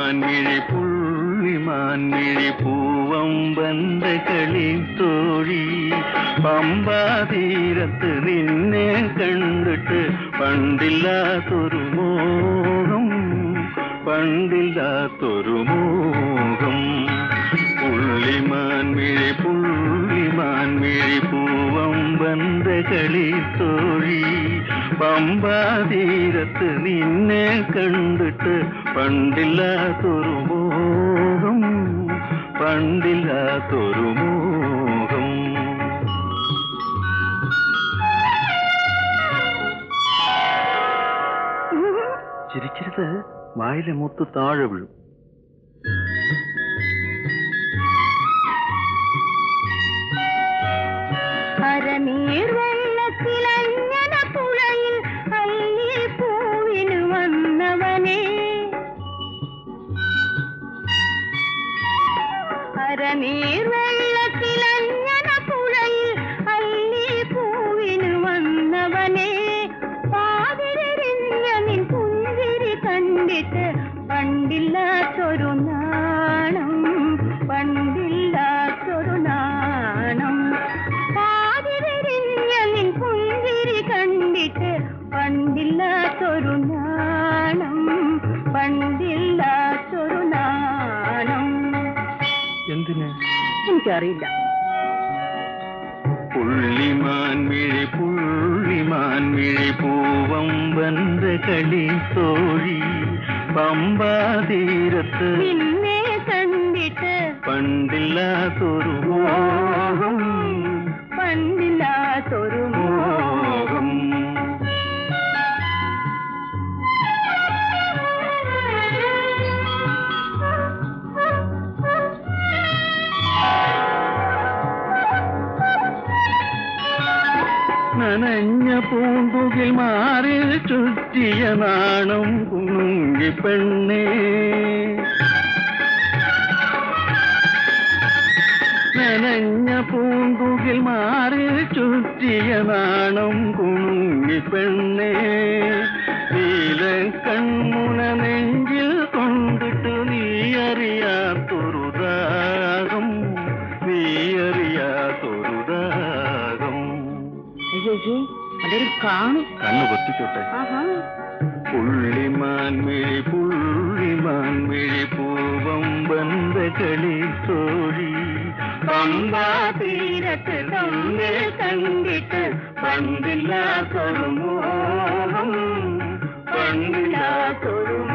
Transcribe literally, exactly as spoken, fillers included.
പുള്ളിമാൻമിഴി പുള്ളിമാൻമിഴി പൂവമ്പന്റെ കളി തോഴി പമ്പാതീരത്ത് നിന്നെ കണ്ടിട്ട് പണ്ടില്ലാത്തൊരു മോഹം പണ്ടില്ലാത്തൊരു മോഹം പുള്ളിമാൻമിഴി പുള്ളിമാൻമിഴി പൂവമ്പന്റെ കളി തോഴി പമ്പാതീരത്ത് നിന്നെ കണ്ടിട്ട് പണ്ടില്ലാത്തൊരു മോഹം പണ്ടില്ലാത്തൊരു മോഹം. ചിരിക്കരുത്, വായിലെ മുത്ത് താഴെ വീഴും. അരനീർ വെള്ളത്തിലഞ്ഞന പുഴയിൽ അല്ലി പൂവിന് വന്നവനെ അരനീർ വെള്ളത്തിലഞ്ഞന പുഴയിൽ അല്ലി പൂവിന് വന്നവനെ പാതിരിഞ്ഞ നിൻ പുഞ്ചിരി കണ്ടിട്ട് പണ്ടില്ലാത്തൊരു നാണം പണ്ടില്ലാത്തൊരു നാണം പാതിരിഞ്ഞ നിൻ പുഞ്ചിരി കണ്ടിട്ട് പണ്ടില്ലാത്തൊരു നാണം പണ്ടില്ലാത്തൊരു നാണം. എന്തിന് എനിക്കറിയില്ല. പുള്ളിമാൻമിഴി പുള്ളിമാൻമിഴി പൂവമ്പന്റെ കളി തോഴി പമ്പാതീരത്ത് നിന്നെ കണ്ടിട്ട് പണ്ടില്ലാത്തൊരു മോഹം പണ്ടില്ലാത്തൊരു മോഹം. നനഞ്ഞ പൂമ്പുകിൽ മാറി ചുറ്റിയ നാണം കുണുങ്ങി പെണ്ണേ നനഞ്ഞ പൂമ്പുകിൽ മാറി ചുറ്റിയ നാണം കുണുങ്ങി പെണ്ണേ നീല കൺമുന നെഞ്ചിൽ കൊണ്ടിട്ട് നീ അറിയാത്തൊരു ദാഹം നീ അറിയാത്തൊരു ദാഹം. അതൊരു കാണും. കണ്ണു പൊത്തിക്കോട്ടെ. പുള്ളിമാൻമിഴി പുള്ളിമാൻമിഴി പൂവമ്പന്റെ കളി തോഴി പമ്പാതീരത്ത് തമ്മിൽ കണ്ടിട്ട് പണ്ടില്ലാത്തൊരു മോഹം പണ്ടില്ലാത്തൊരു